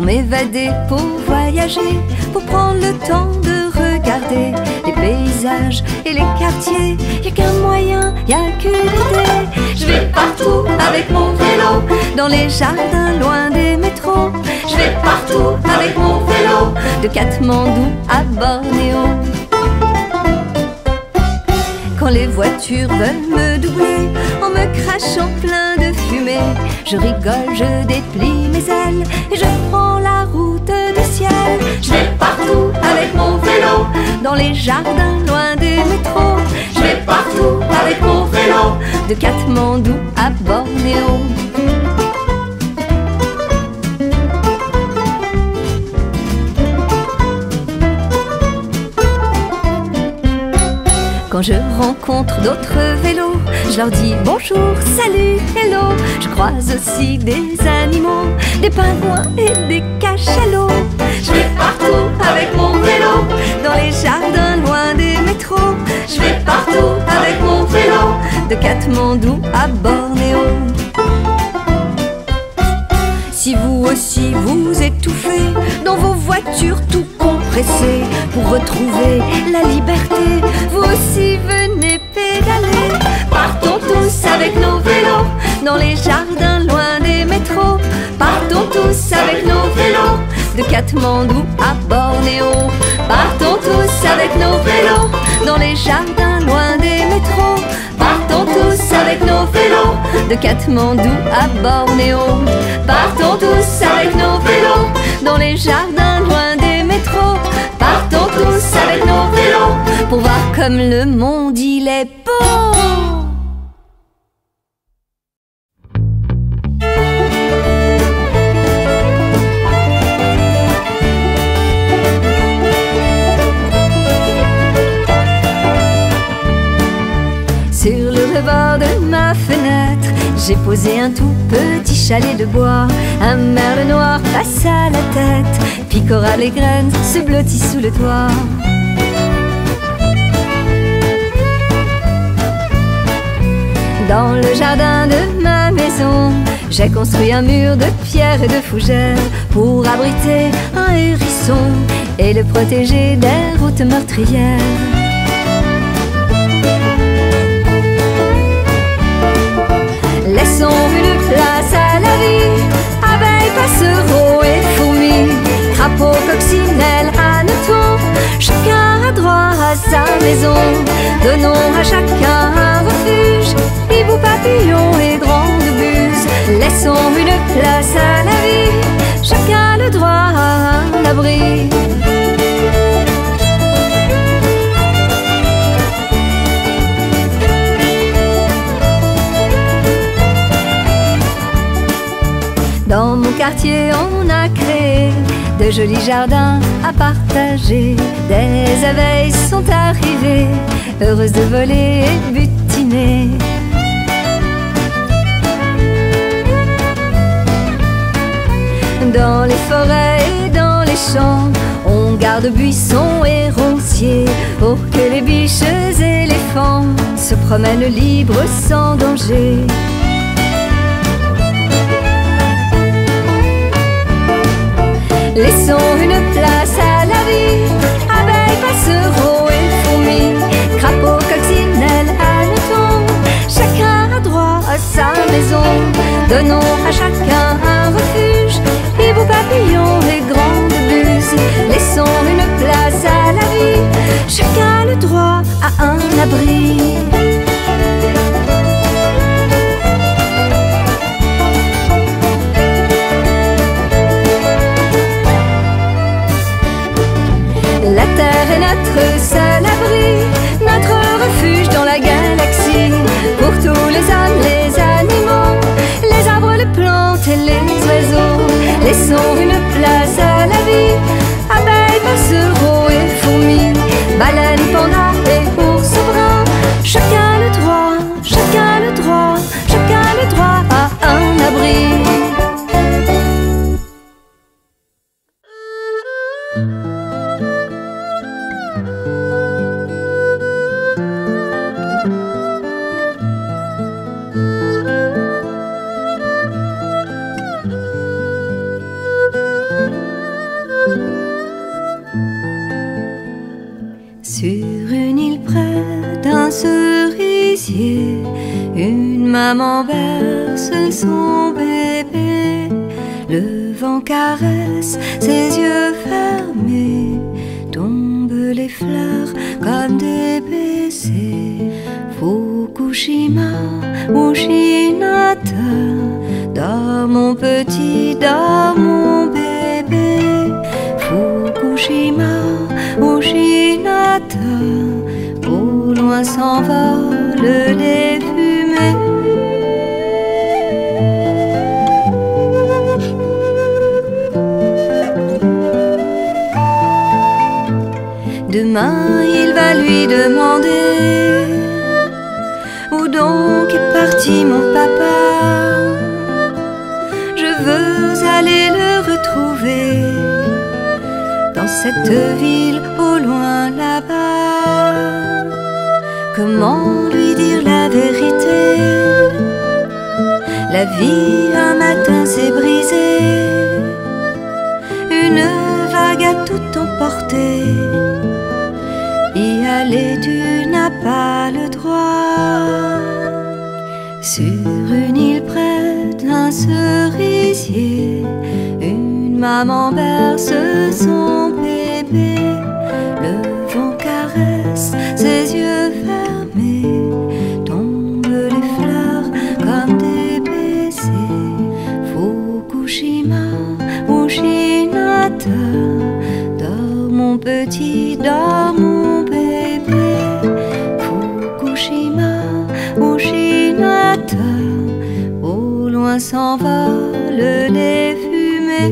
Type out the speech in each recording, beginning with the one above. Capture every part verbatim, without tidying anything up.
m'évader, pour voyager, pour prendre le temps de regarder les paysages et les quartiers. Y'a qu'un moyen, y'a qu'une idée. Je vais partout avec mon vélo, dans les jardins loin des métros. Je vais partout avec mon vélo, de Katmandou à Bornéo. Quand les voitures veulent me doubler en me crachant plein de fumée, je rigole, je déplie mes ailes et je prends la route du ciel. Je vais partout avec mon vélo, dans les jardins loin des métros. Je vais partout avec mon vélo, de Katmandou à Bornéo. Quand je rencontre d'autres vélos, je leur dis bonjour, salut, hello. Je croise aussi des animaux, des pingouins et des cachalots. Je vais partout avec mon vélo, dans les jardins loin des métros. Je vais partout avec mon vélo, de Katmandou à Bornéo. Si vous aussi vous étouffez dans vos voitures tout compressées pour retrouver la liberté, vous aussi venez pédaler. Partons tous avec nos vélos dans les jardins loin des métros. Partons tous avec nos vélos, de Katmandou à Bornéo. Partons tous avec nos vélos dans les jardins loin des métros. Partons tous avec nos vélos, de Katmandou à Bornéo. Partons tous avec nos vélos dans les jardins loin des métros. Partons tous avec nos vélos pour voir comme le monde il est beau. Sur le rebord de ma fenêtre, j'ai posé un tout petit chalet de bois. Un merle noir passe à la tête, picora les graines, se blottit sous le toit. Dans le jardin de ma maison, j'ai construit un mur de pierre et de fougères pour abriter un hérisson et le protéger des routes meurtrières. Laissons une place à la vie, abeilles, passereaux et fourmis, crapauds, coccinelles, hannetons, chacun a droit à sa maison. Donnons à chacun un refuge, hibou, papillon et grande buse. Laissons une place à la vie, chacun a le droit à un abri. Dans mon quartier, on a créé de jolis jardins à partager. Des abeilles sont arrivées, heureuses de voler et butiner. Dans les forêts et dans les champs, on garde buissons et ronciers pour que les biches et éléphants se promènent libres sans danger. Laissons une place à la vie, abeilles, passereaux et fourmis, crapauds, coccinelles, hannetons, chacun a droit à sa maison. Donnons à chacun un refuge, hibou, papillon et grande buse. Laissons une place à la vie, chacun a le droit à un abri. La terre est notre seul abri, notre refuge dans la galaxie. Pour tous les hommes, les animaux, les arbres, les plantes et les oiseaux. Laissons une place à la vie, abeilles, passereaux et fourmis, baleines, pandas et ours bruns. Chacun a le droit, chacun a le droit, chacun a le droit à un abri. Sur une île près d'un cerisier, une maman berce son bébé. Le vent caresse ses yeux fermés, tombent les fleurs comme des baisers. Fukushima, Mushinata, dors mon petit, dors mon bébé. Fukushima, Mushinata, au loin s'envolent les fumées. Demain il va lui demander: où donc est parti mon papa? Je veux aller le retrouver dans cette ville au loin là-bas. Comment lui dire la vérité? La vie un matin s'est brisée, une vague a tout emporté. Y aller tu n'as pas le droit. Sur une île près d'un cerisier, une maman berce son bébé. Le vent caresse ses yeux fermés, tombent les fleurs comme des baisers. Fukushima, Mushinata, dors mon petit, dors mon bébé. Fukushima, Mushinata, au loin s'envolent les fumées.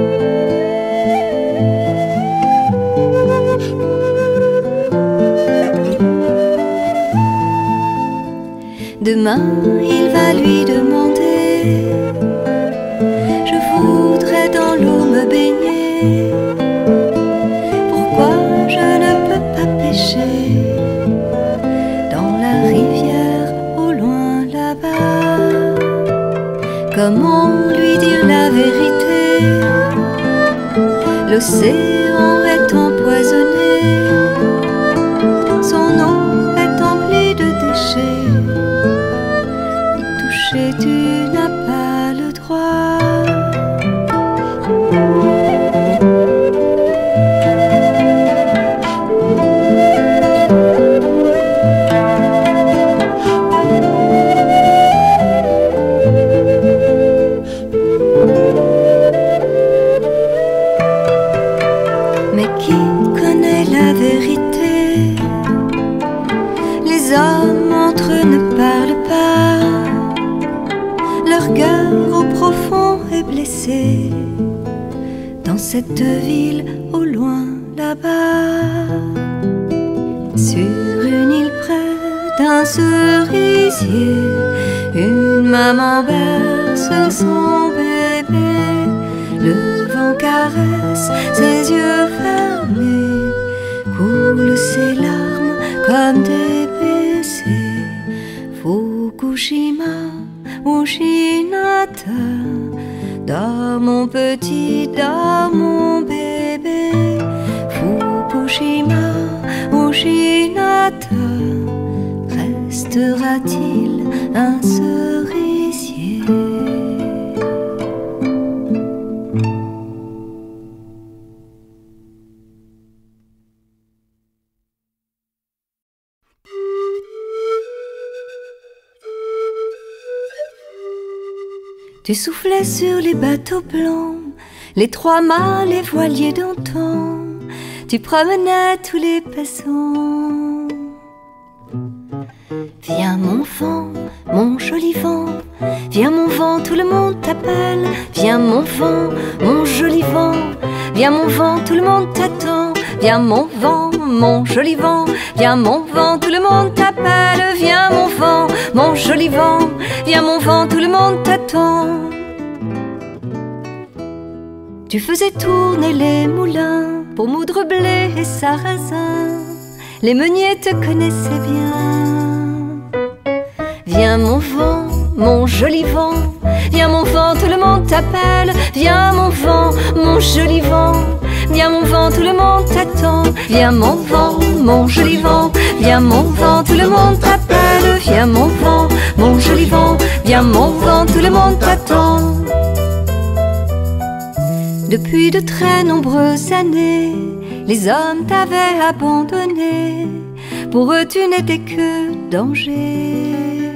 Demain il va lui demander: je voudrais dans l'eau me baigner, pourquoi je ne peux pas pêcher dans la rivière au loin là-bas? Comment lui dire la vérité? L'océan est empoisonné, son eau est emplie de déchets. Y toucher tu n'as pas le droit. Mais qui connaît la vérité? Les hommes entre eux ne parlent pas, leur cœur au profond est blessé dans cette ville au loin là-bas. Sur une île près d'un cerisier, une maman berce son bébé. Le vent caresse ses yeux fermés, coule ses larmes comme des baisers. Fukushima, Mushinata, dors mon petit, dors mon bébé. Fukushima, Mushinata, restera-t-il un cerisier? Tu soufflais sur les bateaux blancs, les trois mâts, les voiliers d'antan. Tu promenais tous les passants. Viens mon vent, mon joli vent, viens mon vent, tout le monde t'appelle. Viens mon vent, mon joli vent, viens mon vent, tout le monde t'attend. Viens mon vent, mon joli vent, viens mon vent, tout le monde t'appelle. Viens mon vent, mon joli vent, viens mon vent, tout le monde t'attend. Tu faisais tourner les moulins pour moudre blé et sarrasin. Les meuniers te connaissaient bien. Viens mon vent, mon joli vent, viens mon vent, tout le monde t'appelle. Viens mon vent, mon joli vent, viens mon vent, tout le monde t'attend. Viens mon vent, mon joli vent, viens mon vent, tout le monde t'appelle. Viens mon vent, mon joli vent, viens mon vent, tout le monde t'attend. Depuis de très nombreuses années, les hommes t'avaient abandonné. Pour eux tu n'étais que danger.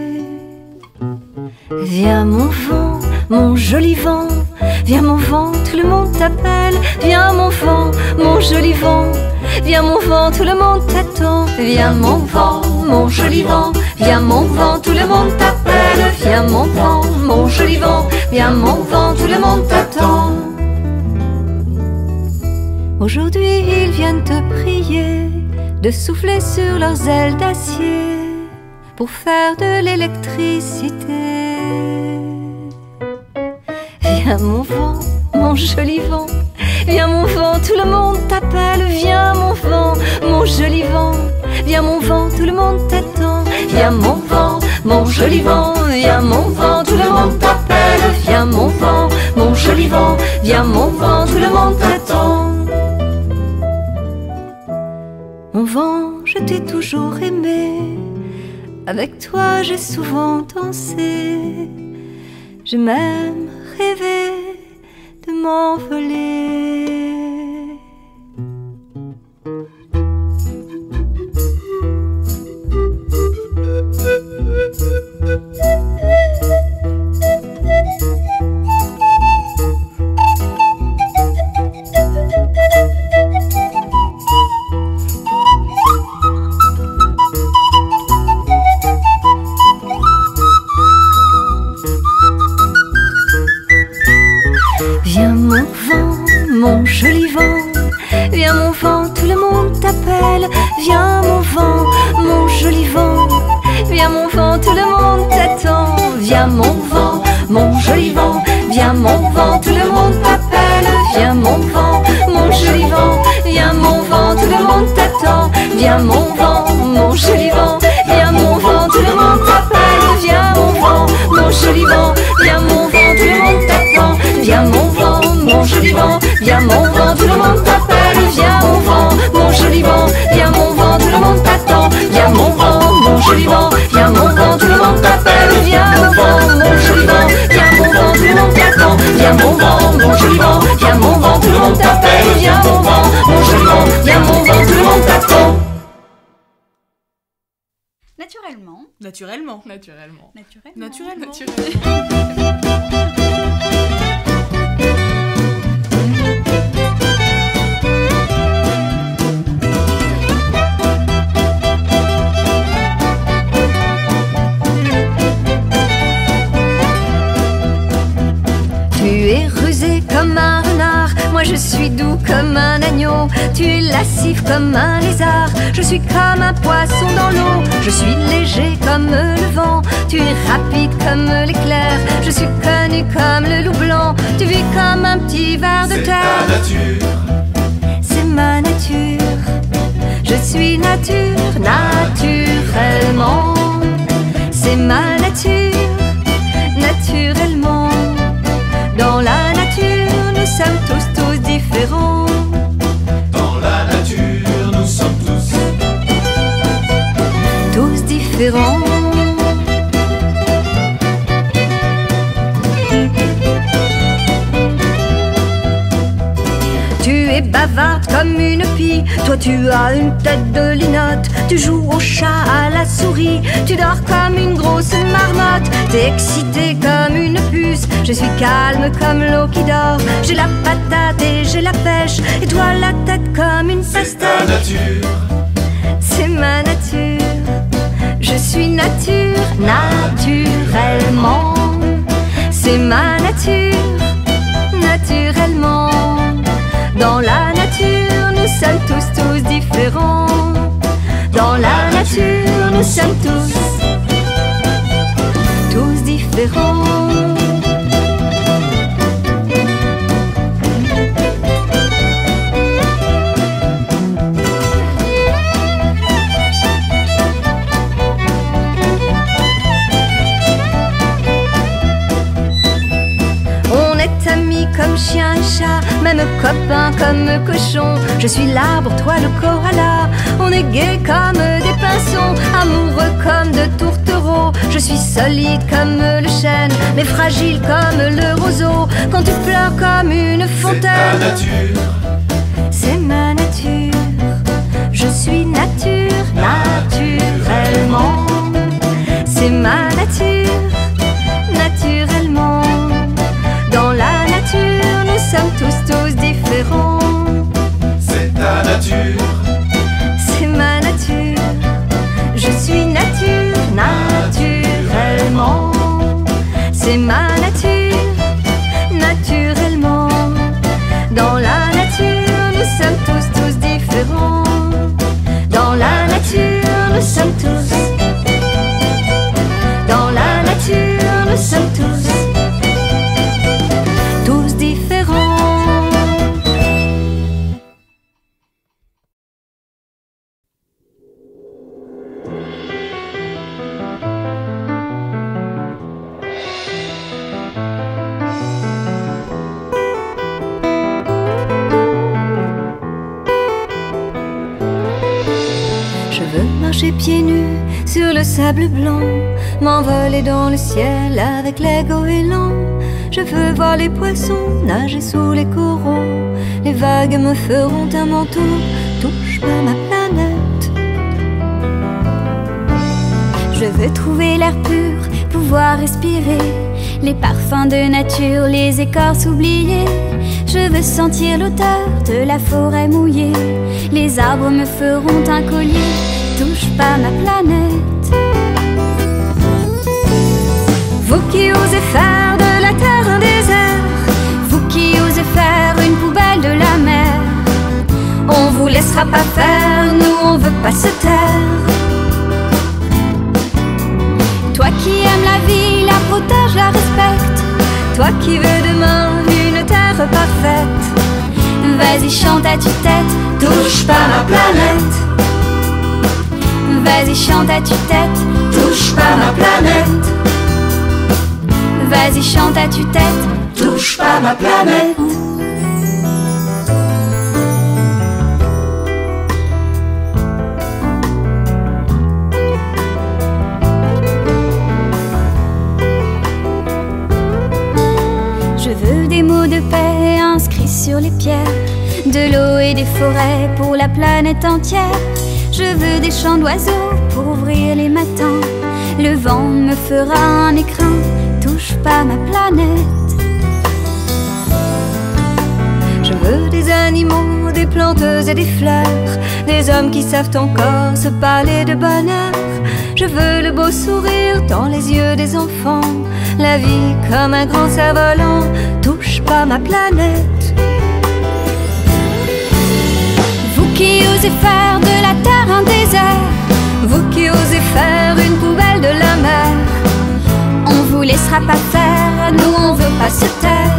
Viens mon vent, mon joli vent, viens mon vent, tout le monde t'appelle. Viens mon vent, mon joli vent, viens mon vent, tout le monde t'attend. Viens mon vent, mon joli vent, viens mon vent, tout le monde t'appelle. Viens mon vent, mon joli vent, viens mon vent, tout le monde t'attend. Aujourd'hui ils viennent te prier de souffler sur leurs ailes d'acier pour faire de l'électricité. Viens mon vent, mon joli vent, viens mon vent, tout le monde t'appelle. Viens mon vent, mon joli vent, viens mon vent, tout le monde t'attend. Viens mon vent, mon joli vent, viens mon vent, tout le monde t'appelle. Viens mon vent, mon joli vent, viens mon vent, tout le monde t'attend. Mon vent, je t'ai toujours aimé, avec toi j'ai souvent dansé. J'ai même rêvé de m'envoler. Viens mon vent, mon joli vent, viens mon vent, tout le monde t'appelle. Viens mon vent, mon joli vent, viens mon vent, tout le monde t'attend. Viens mon vent, mon joli vent, viens mon vent, tout le monde t'appelle. Viens mon vent, mon joli vent, viens mon vent, tout le monde t'attend. Viens mon vent, mon joli vent, viens mon vent, tout le monde t'appelle. Viens mon vent, mon joli vent, viens mon vent, tout le monde t'attend. Viens mon vent, mon joli vent, viens mon vent, tout le monde t'appelle. Viens mon vent, mon joli vent, viens mon vent, tout le monde t'attend. Viens mon vent, mon joli vent, viens mon vent, tout le monde t'appelle. Viens mon vent, mon joli vent, viens mon vent, tout le monde t'attend. Viens mon vent, mon joli vent, viens mon vent, tout le monde t'appelle. Viens mon vent, mon joli vent, viens mon vent, tout le monde t'attend. Naturellement. Naturellement. Naturellement. Naturellement. Naturellement. Naturellement. Tu es rusé comme un renard, moi je suis doux comme un agneau. Tu es lascif comme un lézard, je suis comme un poisson dans l'eau. Je suis léger comme le vent, tu es rapide comme l'éclair. Je suis connu comme le loup blanc, tu vis comme un petit ver de terre. C'est ma nature, je suis nature, naturellement. C'est ma nature, naturellement. Dans la nature, nous sommes tous, tous différents. Dans la nature, nous sommes tous Tous différents. Tu es bavarde comme une pie, toi tu as une tête de linotte. Tu joues au chat, à la souris, tu dors comme une grosse marmotte. T'es excité comme une puce, je suis calme comme l'eau qui dort. J'ai la patate et j'ai la pêche, et toi la tête comme une pastèque. C'est ta nature, c'est ma nature. Je suis nature, naturellement. C'est ma nature, naturellement. Dans la nature, nous sommes tous, tous différents. Dans la nature, nous sommes tous, tous différents. On est amis comme chien et chat, même copains comme cochon. Je suis l'arbre, toi le koala. On est gai comme des pinsons, amoureux comme de tourtereaux. Je suis solide comme le chêne, mais fragile comme le roseau. Quand tu pleures comme une fontaine, c'est ta nature, c'est ma nature. Je suis nature, naturellement. C'est ma nature, naturellement. Dans la nature, nous sommes tous, tous différents. c'est ta nature, C'est ma nature. Je suis nature, naturellement. C'est ma nature, naturellement. Dans la nature, nous sommes tous, tous différents. Dans la nature, nous sommes tous. Dans la nature, nous sommes tous, tous différents. Je veux marcher pieds nus sur le sable blanc, m'envoler dans le ciel avec les goélands. Je veux voir les poissons nager sous les coraux. Les vagues me feront un manteau. Touche pas ma planète. Je veux trouver l'air pur, pouvoir respirer les parfums de nature, les écorces oubliées. Je veux sentir l'odeur de la forêt mouillée. Les arbres me feront un collier. Touche pas ma planète. Vous qui osez faire de la terre un désert, vous qui osez faire une poubelle de la mer, on vous laissera pas faire, nous on veut pas se taire. Toi qui aimes la vie, la protège, la respecte, toi qui veux demain une terre parfaite, vas-y chante à tue-tête, touche pas ma planète. Vas-y chante à tue-tête, touche pas ma planète. Vas-y chante à tue-tête, touche pas ma planète. Je veux des mots de paix inscrits sur les pierres, de l'eau et des forêts pour la planète entière. Je veux des chants d'oiseaux pour ouvrir les matins. Le vent me fera un écrin, touche pas ma planète. Je veux des animaux, des plantes et des fleurs, des hommes qui savent encore se parler de bonheur. Je veux le beau sourire dans les yeux des enfants, la vie comme un grand cerf-volant, touche pas ma planète. Vous qui osez faire de la terre un désert, vous qui osez faire une poubelle de la mer, on vous laissera pas faire, nous on veut pas se taire.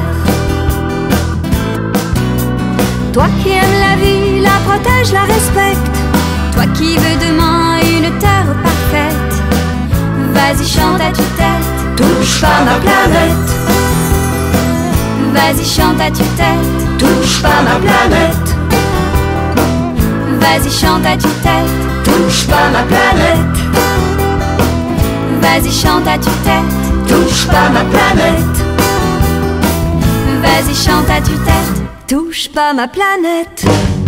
Toi qui aimes la vie, la protège, la respecte, toi qui veux demain une terre parfaite, vas-y chante à tue-tête, touche pas ma planète. Vas-y chante à tue-tête, touche pas ma planète. Vas-y chante à tue-tête, touche pas ma planète. Vas-y chante à tue-tête, touche pas ma planète. Vas-y chante à tue-tête, touche pas ma planète.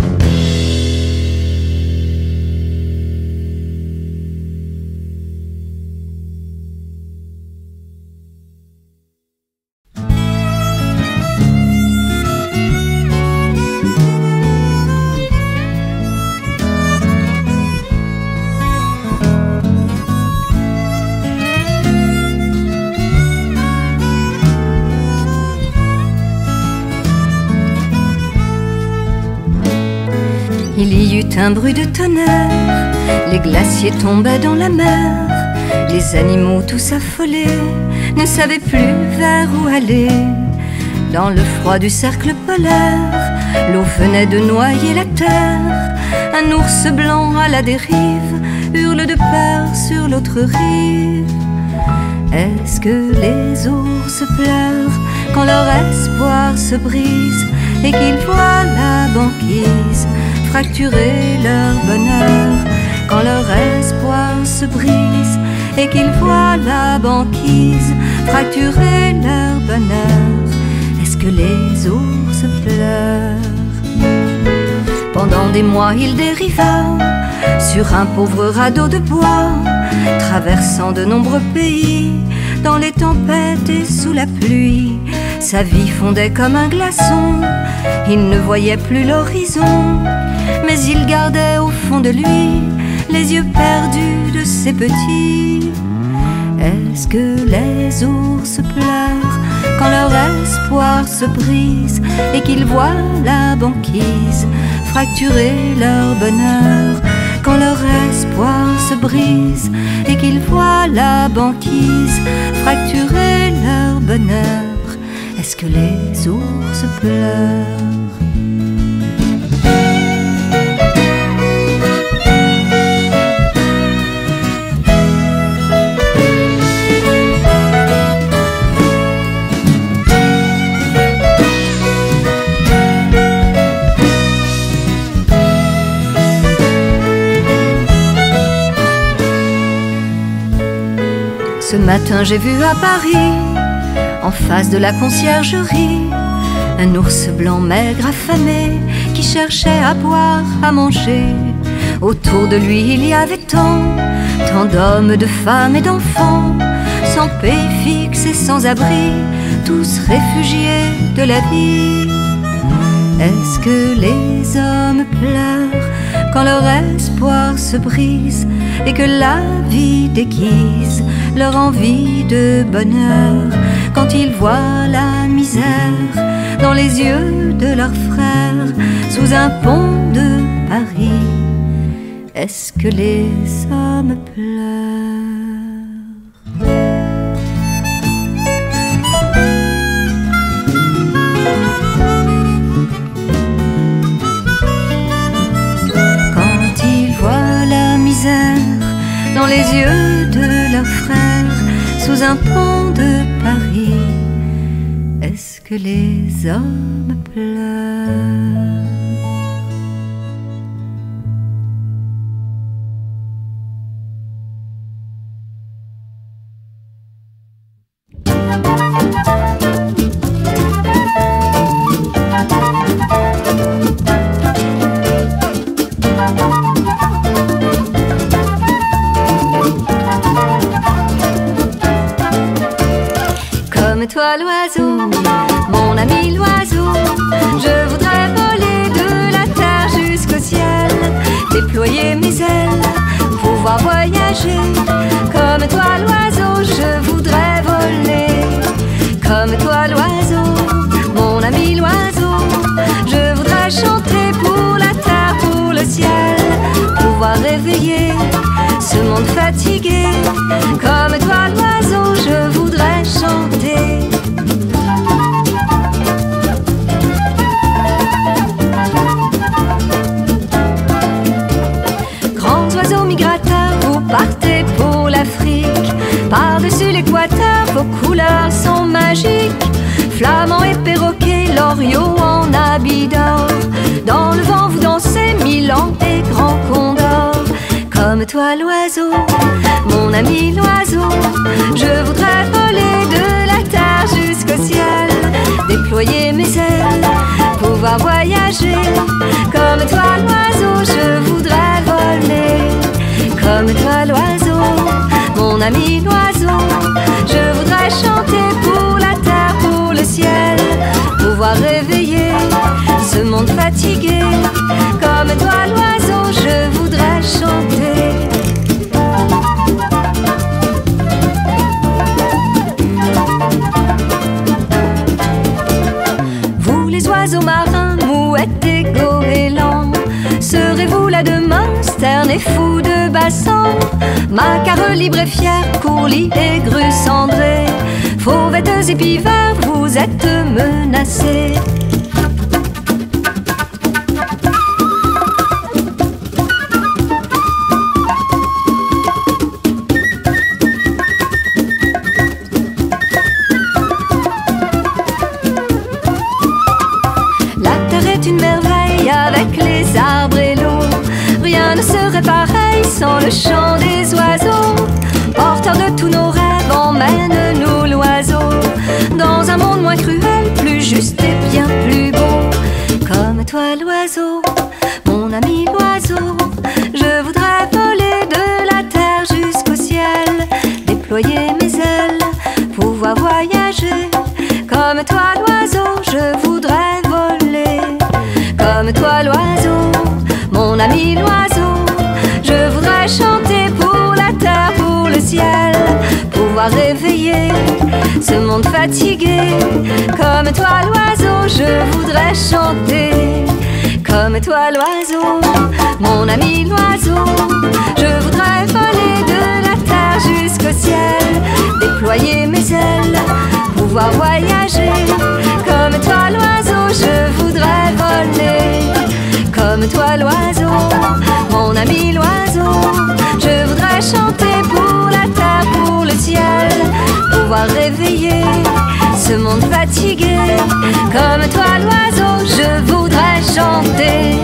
Il y eut un bruit de tonnerre, les glaciers tombaient dans la mer. Les animaux tous affolés ne savaient plus vers où aller. Dans le froid du cercle polaire, l'eau venait de noyer la terre. Un ours blanc à la dérive hurle de peur sur l'autre rive. Est-ce que les ours pleurent quand leur espoir se brise et qu'ils voient la banquise fracturer leur bonheur quand leur espoir se brise et qu'ils voient la banquise fracturer leur bonheur, est-ce que les ours pleurent? Pendant des mois il dériva sur un pauvre radeau de bois, traversant de nombreux pays, dans les tempêtes et sous la pluie. Sa vie fondait comme un glaçon, il ne voyait plus l'horizon, mais il gardait au fond de lui les yeux perdus de ses petits. Est-ce que les ours pleurent quand leur espoir se brise et qu'ils voient la banquise fracturer leur bonheur? Quand leur espoir se brise et qu'ils voient la banquise fracturer leur bonheur, est-ce que les ours pleurent? Ce matin j'ai vu à Paris, en face de la conciergerie, un ours blanc maigre affamé qui cherchait à boire, à manger. Autour de lui il y avait tant, tant d'hommes, de femmes et d'enfants, sans pays fixe et sans abri, tous réfugiés de la vie. Est-ce que les hommes pleurent quand leur espoir se brise et que la vie déguise leur envie de bonheur, quand ils voient la misère dans les yeux de leurs frères sous un pont de Paris? Est-ce que les hommes pleurent? Quand ils voient la misère dans les yeux de leurs frères sous un pont de Paris, est-ce que les hommes pleurent? Comme toi l'oiseau, mon ami l'oiseau, je voudrais voler de la terre jusqu'au ciel, déployer mes ailes, pouvoir voyager. Comme toi l'oiseau, je voudrais voler. Comme toi l'oiseau, mon ami l'oiseau, je voudrais chanter pour la terre, pour le ciel, pouvoir réveiller ce monde fatigué. Comme toi l'oiseau, je voudrais chanter. Grands oiseaux migrateurs, vous partez pour l'Afrique, par-dessus l'équateur, vos couleurs sont magiques. Flamands et perroquets, l'oriot en habit d'or, dans le vent vous dansez, Milan et Grand Condor. Comme toi l'oiseau, mon ami l'oiseau, je voudrais voler de la terre jusqu'au ciel, déployer mes ailes, pouvoir voyager. Comme toi l'oiseau, je voudrais voler. Comme toi l'oiseau, mon ami l'oiseau, je voudrais chanter pour la terre, pour le ciel, pouvoir réveiller ce monde fatigué. Comme toi l'oiseau, je voudrais chanter. Vous les oiseaux marins, mouettes et goélands, serez-vous là demain, sterne et fou de bassan? Macares libres et fiers, courlis et grues cendrées, fauvettes et piveurs, vous êtes menacés. sent le chant des oiseaux. Porteur de tous nos rêves, emmène-nous l'oiseau dans un monde moins cruel, plus juste et bien plus beau. Comme toi l'oiseau, mon ami l'oiseau, je voudrais voler de la terre jusqu'au ciel, déployer mes ailes, pouvoir voyager. Comme toi l'oiseau, je voudrais voler. Comme toi l'oiseau, mon ami l'oiseau, je voudrais chanter pour la terre, pour le ciel, pouvoir réveiller ce monde fatigué. Comme toi l'oiseau, je voudrais chanter. Comme toi l'oiseau, mon ami l'oiseau, je voudrais voler de la terre jusqu'au ciel, déployer mes ailes, pouvoir voyager. Comme toi l'oiseau, je voudrais voler. Comme toi l'oiseau, mon ami l'oiseau, je voudrais chanter pour la terre, pour le ciel, pouvoir réveiller ce monde fatigué. Comme toi l'oiseau, je voudrais chanter.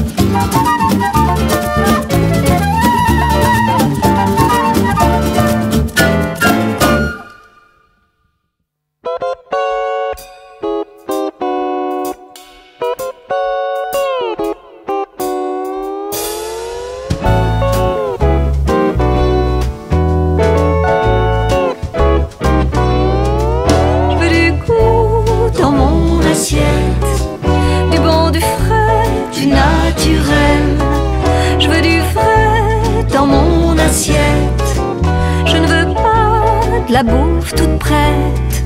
La bouffe toute prête.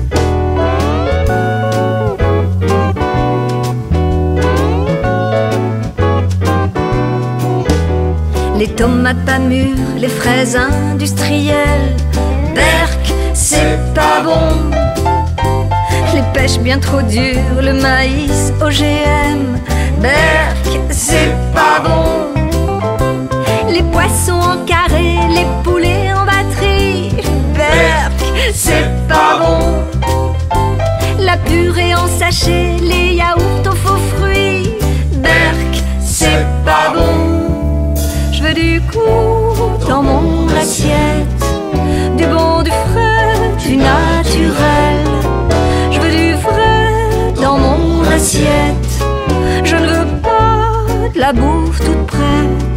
Les tomates pas mûres, les fraises industrielles. Berk, c'est pas bon. Les pêches bien trop dures, le maïs O G M. Berk, c'est pas bon. Les poissons en carré, les poulets en batterie. Berk, c'est pas bon. La purée en sachet, les yaourts aux faux fruits. Berk, c'est pas bon. Je veux du goût dans mon assiette, du bon, du frais, du naturel. Je veux du vrai dans mon assiette. Je ne veux pas de la bouffe toute prête.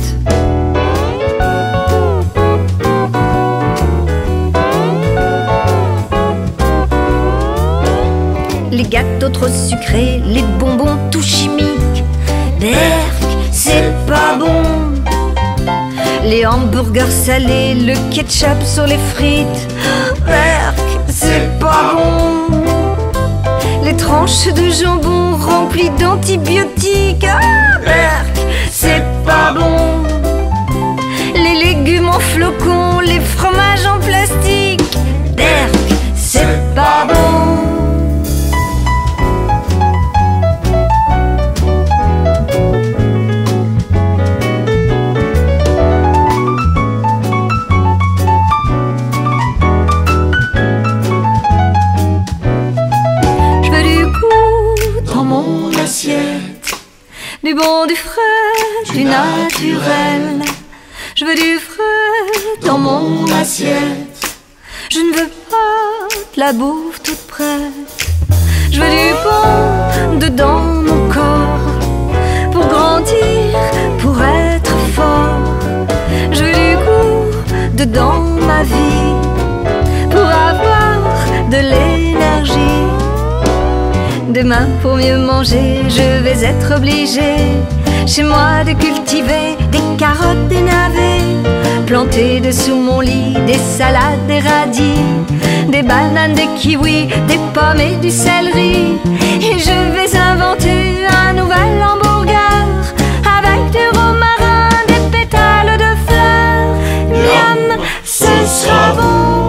Les gâteaux trop sucrés, les bonbons tout chimiques. Berk, c'est pas bon. Les hamburgers salés, le ketchup sur les frites. Berk, c'est pas bon. Les tranches de jambon remplies d'antibiotiques. Ah, Berk, c'est pas bon. Les légumes en flocons, les fromages en plastique. Berk, c'est pas bon. Du bon, du frais, du naturel. Je veux du frais dans mon assiette. Je ne veux pas de la bouffe toute prête. Je veux du bon dedans mon corps, pour grandir, pour être fort. Je veux du goût dedans ma vie, pour avoir de l'énergie. Demain, pour mieux manger, je vais être obligée chez moi de cultiver des carottes, des navets, planter dessous mon lit des salades, des radis, des bananes, des kiwis, des pommes et du céleri. Et je vais inventer un nouvel hamburger avec du romarin, des pétales de fleurs. Miam, ce sera bon.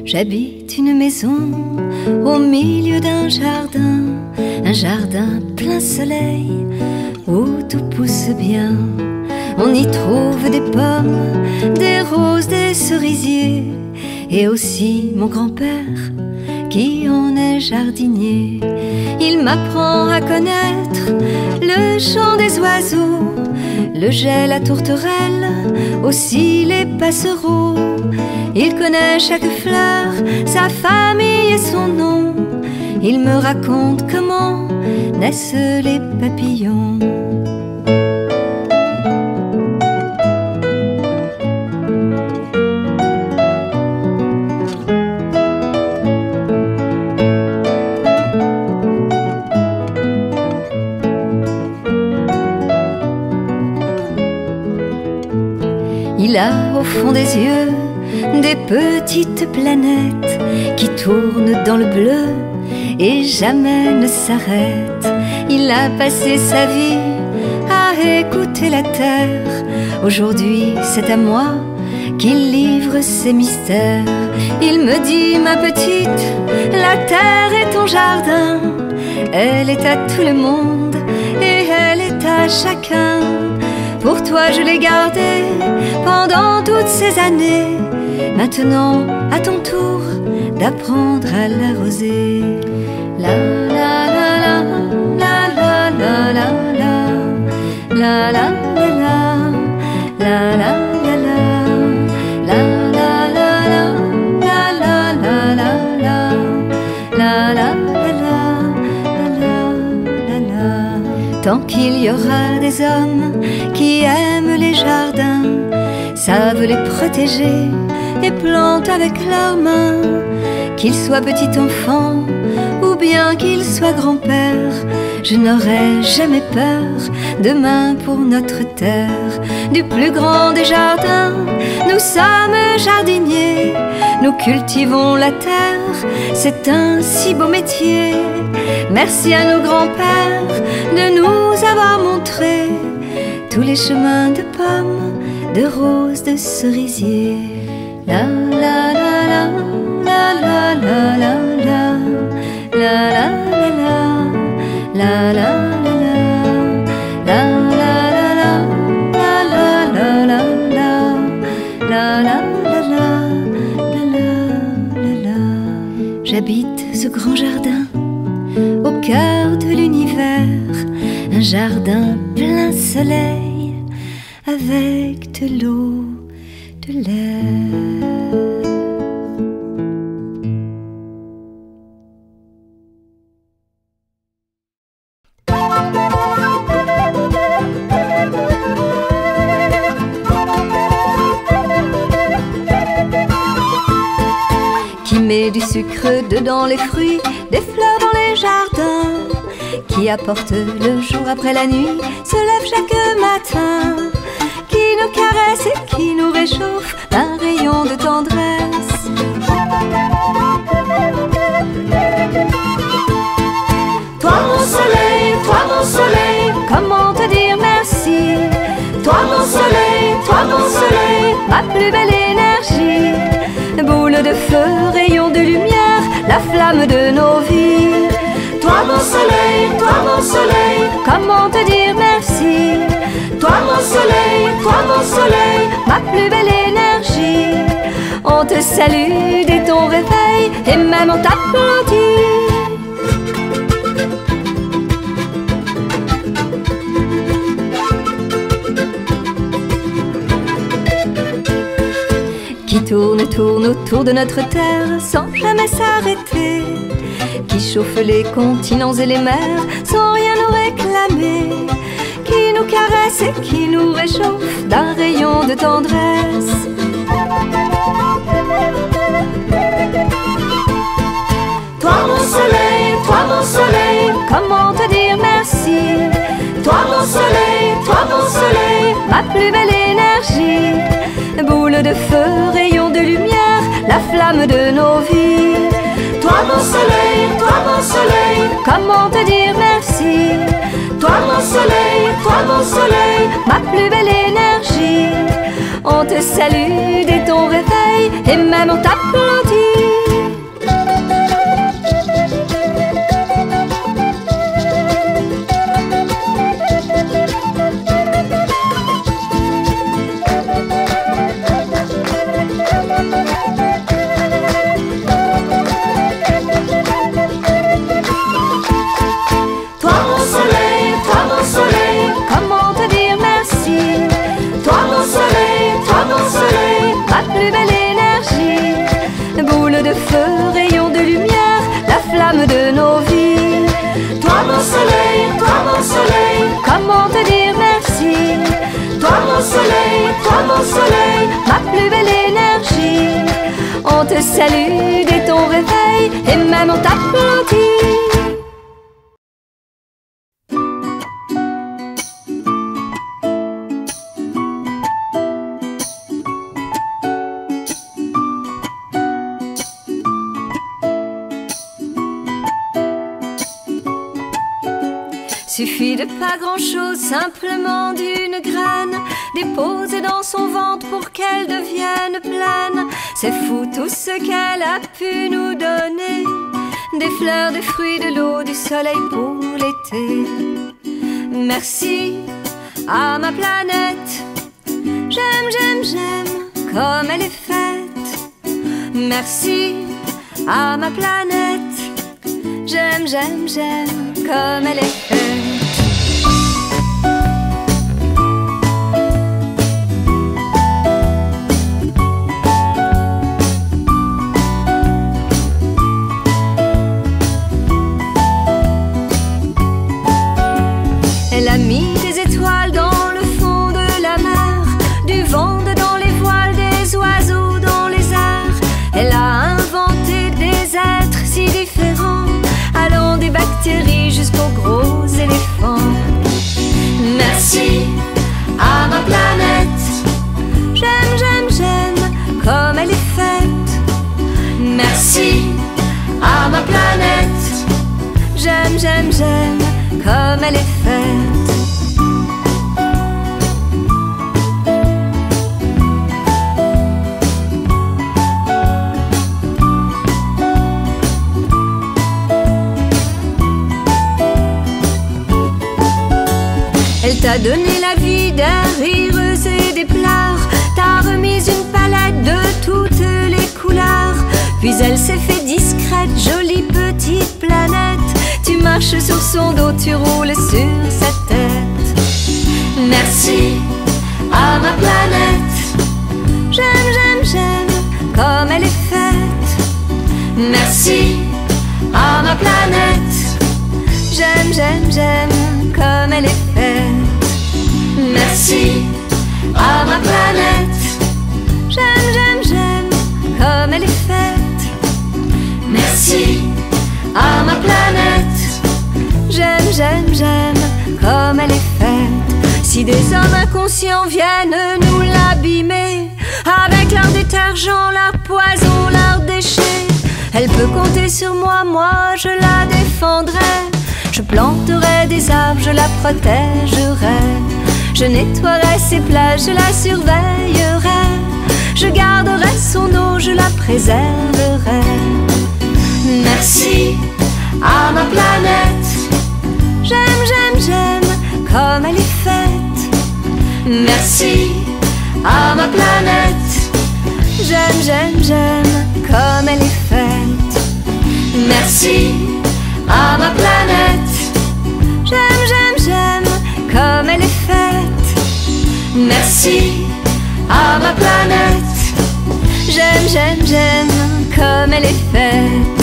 J'habite une maison au milieu d'un jardin, un jardin plein soleil où tout pousse bien. On y trouve des pommes, des roses, des cerisiers, et aussi mon grand-père qui en est jardinier. Il m'apprend à connaître le chant des oiseaux, le jet, la tourterelle, aussi les passereaux. Il connaît chaque fleur, sa famille et son nom. Il me raconte comment naissent les papillons. Il a au fond des yeux des petites planètes qui tournent dans le bleu et jamais ne s'arrêtent. Il a passé sa vie à écouter la terre. Aujourd'hui, c'est à moi qu'il livre ses mystères. Il me dit, ma petite, la terre est ton jardin. Elle est à tout le monde et elle est à chacun. Pour toi je l'ai gardée pendant toutes ces années. Maintenant, à ton tour d'apprendre à l'arroser. La la la la la la la la la la la la la la la tant qu'il y aura des hommes qui aiment les jardins, savent les protéger et plantent avec leurs mains, qu'ils soient petit enfant ou bien qu'ils soient grand-père, je n'aurai jamais peur demain pour notre terre. Du plus grand des jardins, nous sommes jardiniers, nous cultivons la terre, c'est un si beau métier. Merci à nos grands-pères de nous avoir montré tous les chemins de pommes, de roses, de cerisiers. La la la la la la la la la la la la la la J'habite ce grand jardin au cœur de l'univers, un jardin plein soleil avec de l'eau, de l'air. Qui met du sucre dedans les fruits, des fleurs dans les jardins, qui apporte le jour après la nuit, se lève chaque matin, qui nous caresse et qui nous réchauffe d'un rayon de tendresse. Toi mon soleil, toi mon soleil, comment te dire merci? toi mon soleil, toi mon soleil, Ma plus belle énergie, boule de feu, rayon de lumière, la flamme de nos vies. toi mon soleil, toi mon soleil, Comment te dire merci? toi mon soleil, toi mon soleil, Ma plus belle énergie, on te salue dès ton réveil et même on t'applaudit. Qui tourne, tourne autour de notre terre sans jamais s'arrêter, qui chauffe les continents et les mers sans rien nous réclamer, qui nous caresse et qui nous réchauffe d'un rayon de tendresse. toi mon soleil, toi mon soleil, Comment te dire merci? toi mon soleil, toi mon soleil, Ma plus belle énergie, boule de feu, rayon de lumière, la flamme de nos vies. toi mon soleil, toi mon soleil, Comment te dire merci? toi mon soleil, toi mon soleil, Ma plus belle énergie, on te salue dès ton réveil et même on t'applaudit. feu, rayon de lumière, la flamme de nos vies. Toi mon soleil, toi mon soleil, Comment te dire merci? toi mon soleil, toi mon soleil, Ma plus belle énergie. On te salue dès ton réveil et même on t'applaudit. Suffit de pas grand-chose, simplement d'une graine déposée dans son ventre pour qu'elle devienne pleine. C'est fou tout ce qu'elle a pu nous donner. Des fleurs, des fruits, de l'eau, du soleil pour l'été. Merci à ma planète. J'aime, j'aime, j'aime comme elle est faite. Merci à ma planète. J'aime, j'aime, j'aime comme elle est faite. Elle a mis des étoiles dans le fond de la mer, du vent dans les voiles, des oiseaux dans les airs. Elle a inventé des êtres si différents, allant des bactéries jusqu'aux gros éléphants. Merci à ma planète. J'aime, j'aime, j'aime comme elle est faite. Merci à ma planète. J'aime, j'aime, j'aime comme elle est faite. Elle t'a donné la vie, des rires et des pleurs, t'a remis une palette de toutes les couleurs. Puis elle s'est fait discrète, jolie petite planète. Tu marches sur son dos, tu roules sur sa tête. Merci à ma planète. J'aime, j'aime, j'aime comme elle est faite. Merci à ma planète. J'aime, j'aime, j'aime comme elle est faite. Merci à ma planète. J'aime, j'aime, j'aime comme elle est faite. Merci à ma planète. J'aime, j'aime, j'aime comme elle est faite. Si des hommes inconscients viennent nous l'abîmer avec leur détergent, leur poison, leurs déchets, elle peut compter sur moi, moi je la défendrai. Je planterai des arbres, je la protégerai. Je nettoierai ses plages, je la surveillerai. Je garderai son eau, je la préserverai. Merci à ma planète. J'aime, j'aime, j'aime comme elle est faite. Merci à ma planète. J'aime, j'aime, j'aime comme elle est faite. Merci à ma planète. J'aime, j'aime, j'aime comme elle est faite. Merci à ma planète. J'aime, j'aime, j'aime comme elle est faite.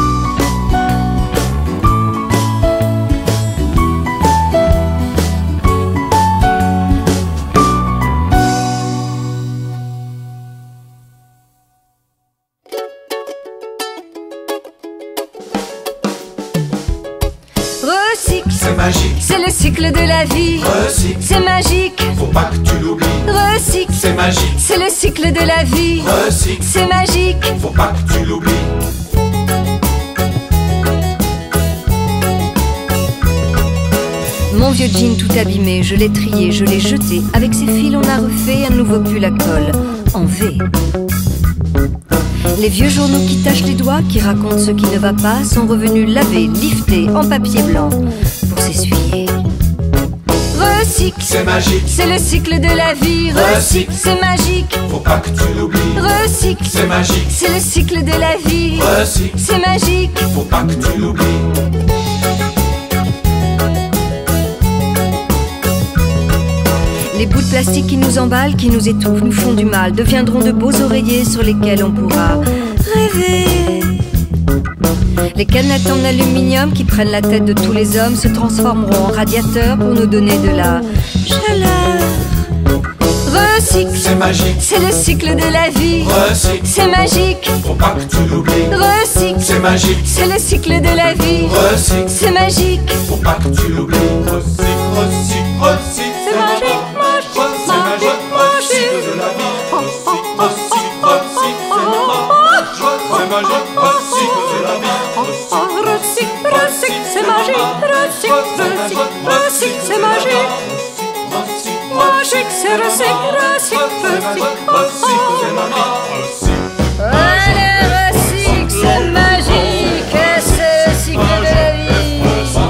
Recycle, c'est magique, c'est le cycle de la vie. recycle, C'est magique. faut pas que tu l'oublies. Recycle, C'est magique, c'est le cycle de la vie. recycle, C'est magique. faut pas que tu l'oublies. Mon vieux jean tout abîmé, je l'ai trié, je l'ai jeté. Avec ses fils on a refait un nouveau pull à col en V. Les vieux journaux qui tachent les doigts, qui racontent ce qui ne va pas, sont revenus lavés, liftés en papier blanc pour s'essuyer. Recycle, C'est magique, c'est le cycle de la vie. Recycle, c'est magique. faut pas que tu l'oublies. Recycle, C'est magique, c'est le cycle de la vie. recycle, C'est magique. faut pas que tu l'oublies. Les bouts de plastique qui nous emballent, qui nous étouffent, nous font du mal, deviendront de beaux oreillers sur lesquels on pourra rêver. Les canettes en aluminium qui prennent la tête de tous les hommes se transformeront en radiateurs pour nous donner de la chaleur. Recycle, c'est magique, c'est le cycle de la vie. Recycle, c'est magique, faut pas que tu l'oublies. Recycle, c'est magique, c'est le cycle de la vie. Recycle, c'est magique, faut pas que tu l'oublies. Recycle, recycle, recycle, c'est magique, magique, magique, recycle de la vie. Recycle, recycle, recycle, c'est magique, recycle de la vie. Recycle, recycle, c'est magique, recycle, recycle, recycle, c'est magique. Magique, c'est recycle, recycle, recycle, allez, recycle, c'est magique, c'est le cycle de la vie.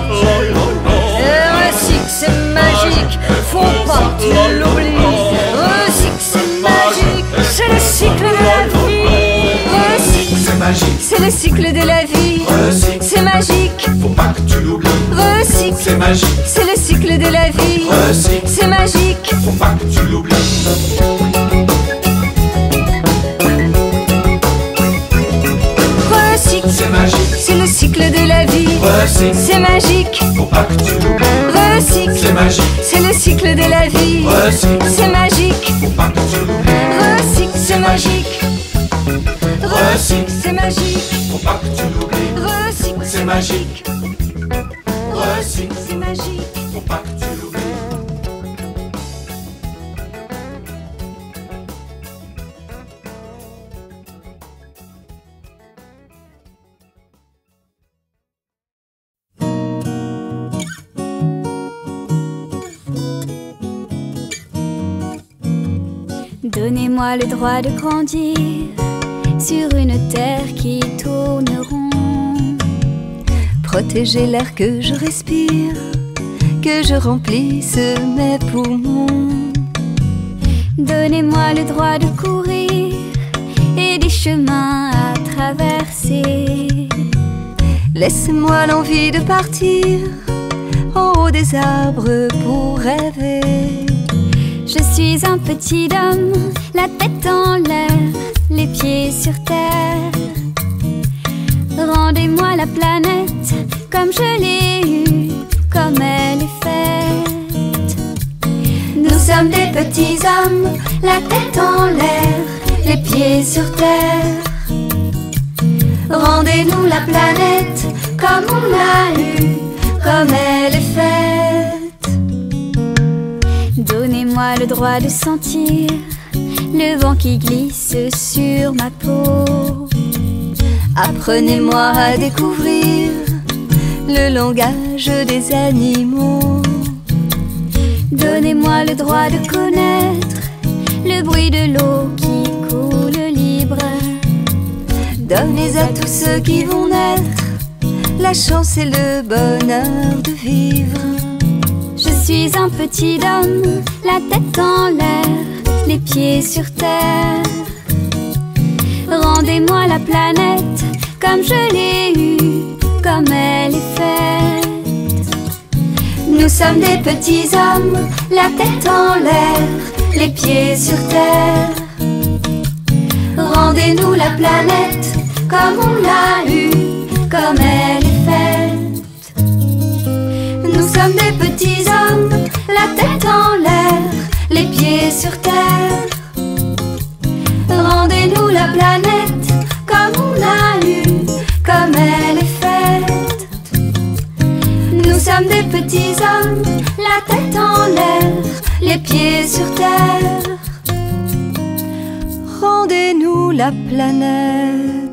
Recycle, c'est magique, faut pas que tu l'oublies. Recycle, c'est magique, c'est le cycle de la vie. Recycle, c'est magique, c'est le cycle de la vie. Recycle, c'est magique, faut pas que tu l'oublies. Recycle, c'est magique, c'est le cycle de la vie. Recycle, c'est magique, faut pas que tu l'oublies. Recycle, c'est magique, c'est le cycle de la vie. Recycle, c'est magique, faut pas que tu l'oublies. Recycle, c'est magique, c'est le cycle de la vie. Recycle, c'est magique, faut pas que tu l'oublies. Recycle, c'est magique. Recycle, c'est magique, faut pas que tu l'oublies. Recycle, c'est magique. Recycle, c'est magique. faut pas que tu l'oublies. Donnez-moi le droit de grandir sur une terre qui tourne rond. Protéger l'air que je respire, que je remplisse mes poumons. Donnez-moi le droit de courir et des chemins à traverser. Laissez-moi l'envie de partir en haut des arbres pour rêver. Je suis un petit homme, la tête en l'air, les pieds sur terre. Rendez-moi la planète comme je l'ai eue, comme elle est faite. Nous sommes des petits hommes, la tête en l'air, les pieds sur terre. Rendez-nous la planète comme on l'a eue, comme elle est faite. Donnez-moi le droit de sentir le vent qui glisse sur ma peau. Apprenez-moi à découvrir le langage des animaux. Donnez-moi le droit de connaître le bruit de l'eau qui coule libre. Donnez à tous ceux qui vont naître la chance et le bonheur de vivre. Je suis un petit homme, la tête en l'air, les pieds sur terre. Rendez-moi la planète comme je l'ai eue, comme elle est faite. Nous sommes des petits hommes, la tête en l'air, les pieds sur terre. Rendez-nous la planète comme on l'a eue, comme elle est faite. Nous sommes des petits hommes, la tête en l'air, les pieds sur terre. Rendez-nous la planète comme on l'a eue, comme elle est faite. Nous sommes des petits hommes, la tête en l'air, les pieds sur terre. Rendez-nous la planète